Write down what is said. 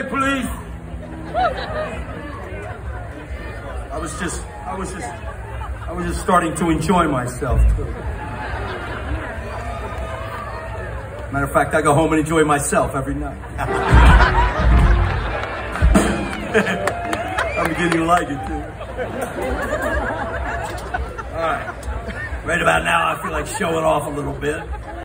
minute, please. I was just starting to enjoy myself. Matter of fact, I go home and enjoy myself every night. I'm beginning to like it too. All right, right about now, I feel like showing off a little bit.